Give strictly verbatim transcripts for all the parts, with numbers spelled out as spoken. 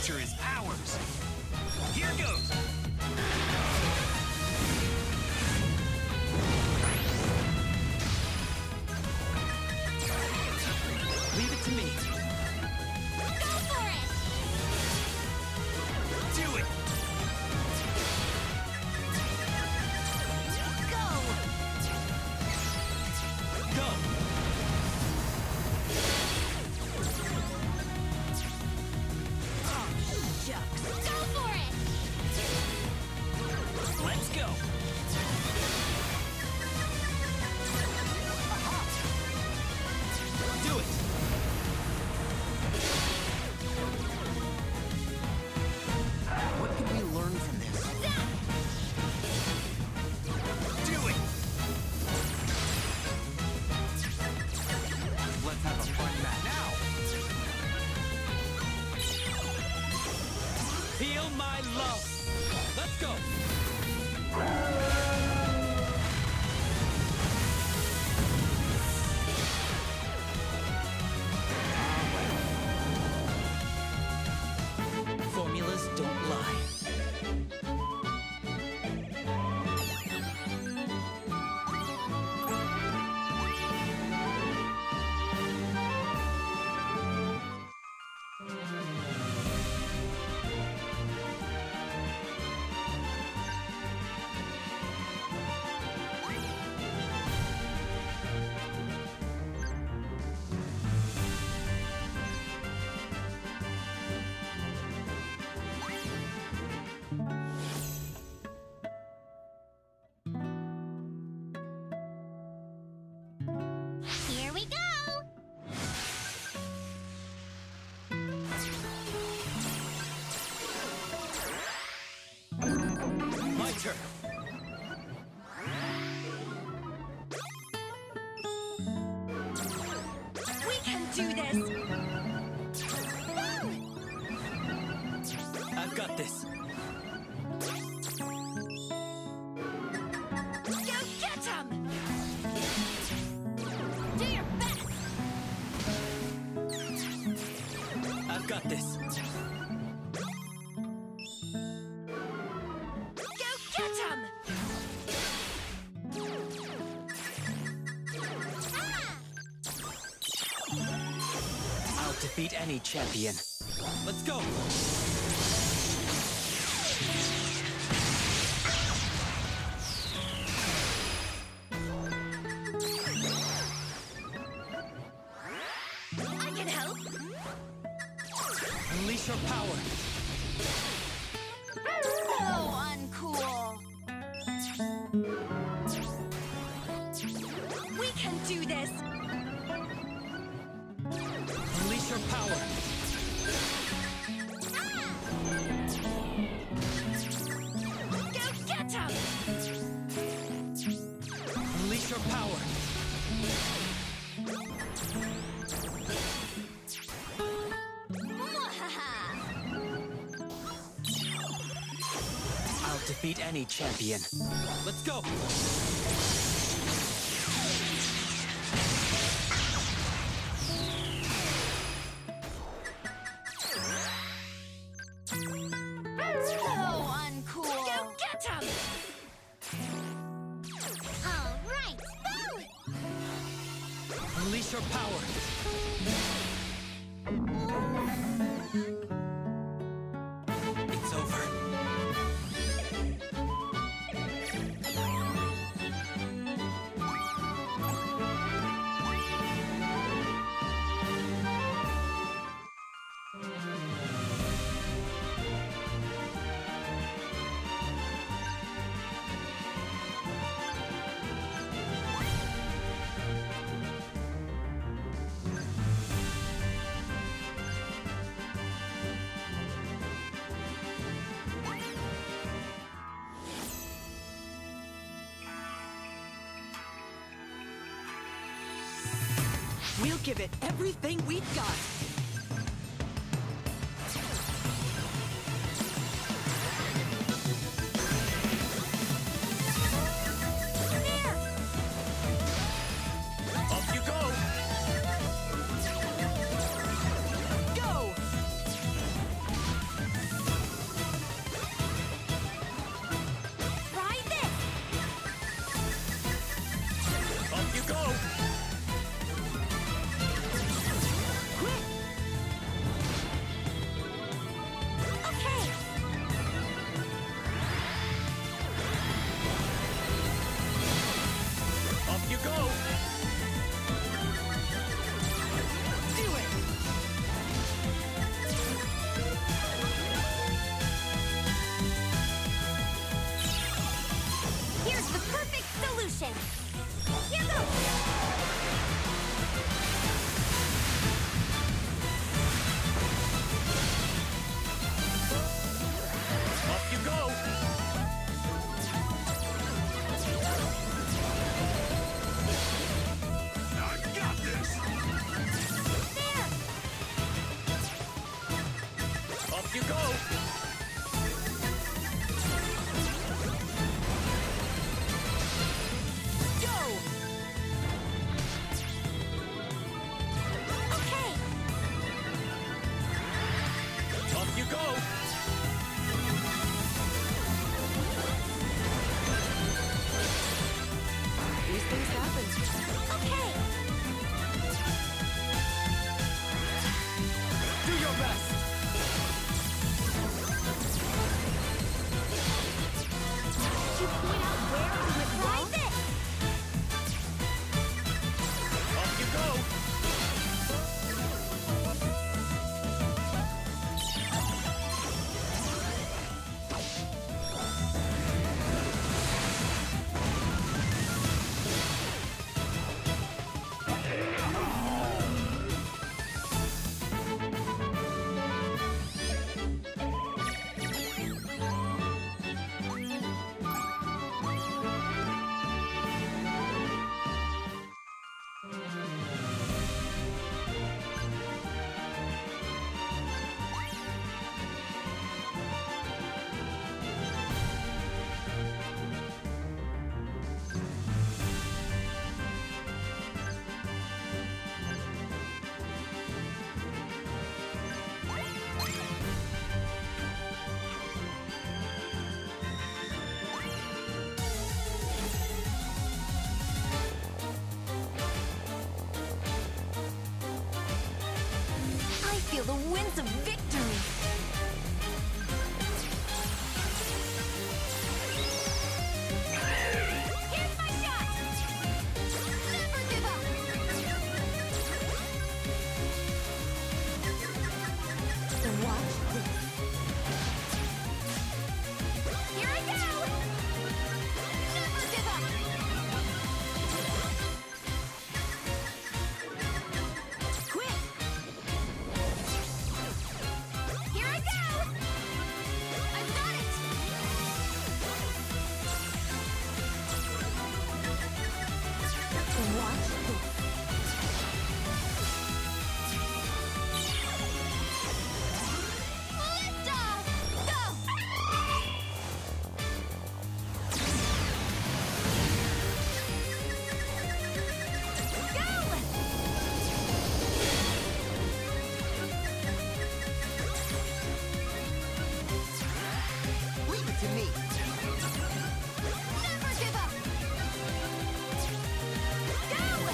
future is ours. Here goes. Leave it to me. Go for it! Do it! Go! Go! Oh, shucks. Go for it! Let's go! Aha! Do it! What can we learn from this? Zap! Do it! Let's have a fun match now! Feel my love! Let's go! Formulas don't lie. Here we go! My turn. We can do this! Go! I've got this. Go get him! Do your best! I've got this. Go get him! Ah! I'll defeat any champion. Let's go! I can help! Unleash your power. So uncool! We can do this! Unleash your power. Go get him! Unleash your power. Mwahaha! I'll defeat any champion. Let's go! So uncool! Go get him! All right, go! Unleash your power. It's over. We'll give it everything we've got. Off you go! Go! feel the winds of victory. Here's my shot! Never give up! Watch this. Here I go! Never give up! Quick! Here I go! I've got it! Watch this. Lift off! Go! Go! Leave it to me. Never give up! Go!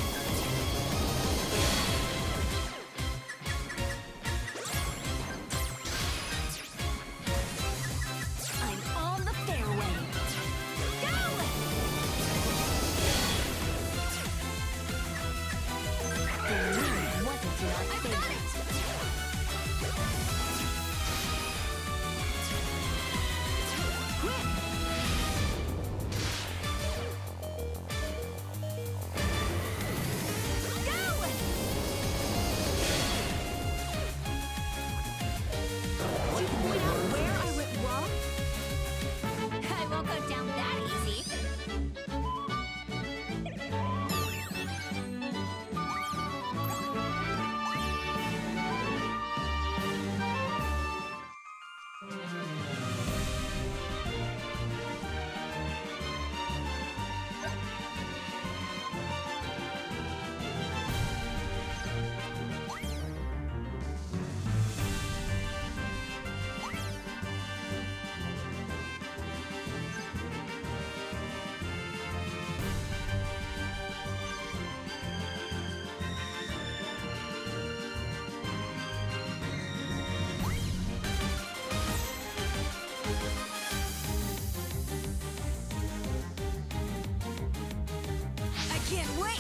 I'm on the fairway. Go! The wind wasn't in our favor. I've got it! Quick! Go! Did you point out where I went wrong? I won't go down that easy. I can't wait!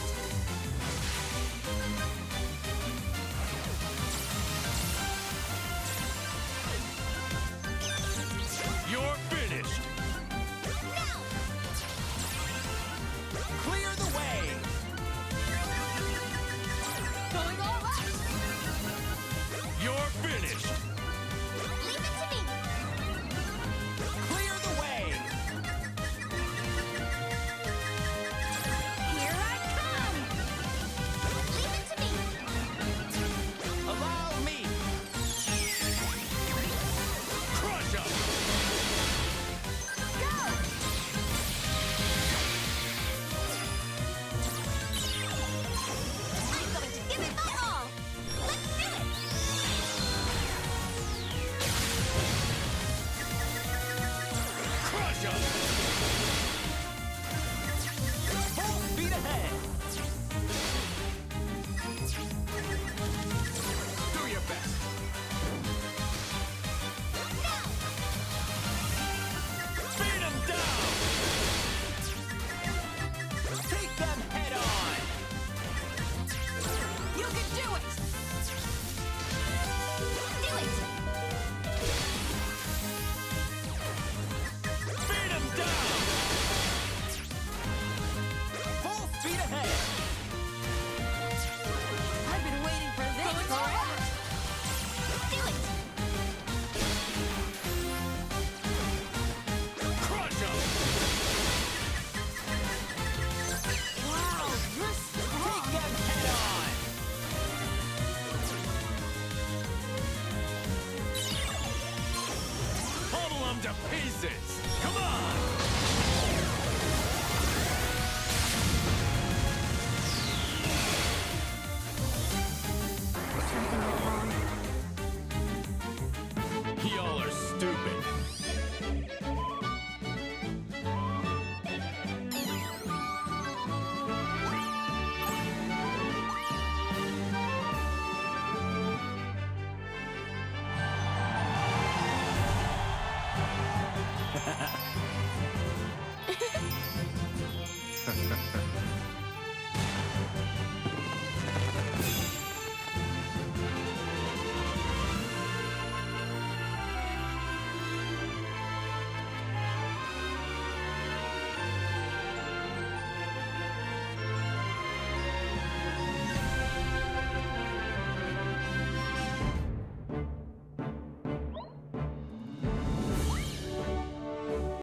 You're finished. Now! Clear the way! Going all out! You're finished. Leave it to me! Clear the way! Here I come! Leave it to me! Allow me! Crush 'em. Go! I'm going to give it my all! Let's do it! Crush 'em. Full speed ahead! Do your best. Now! Beat 'em down. Take them head on! You can do it! Do it! Beat 'em down. Full speed ahead! I've been waiting for this Going all forever! out! Do it! Crush 'em. Wow, you're Take strong! them head on! Pummel 'em to pieces. Come on.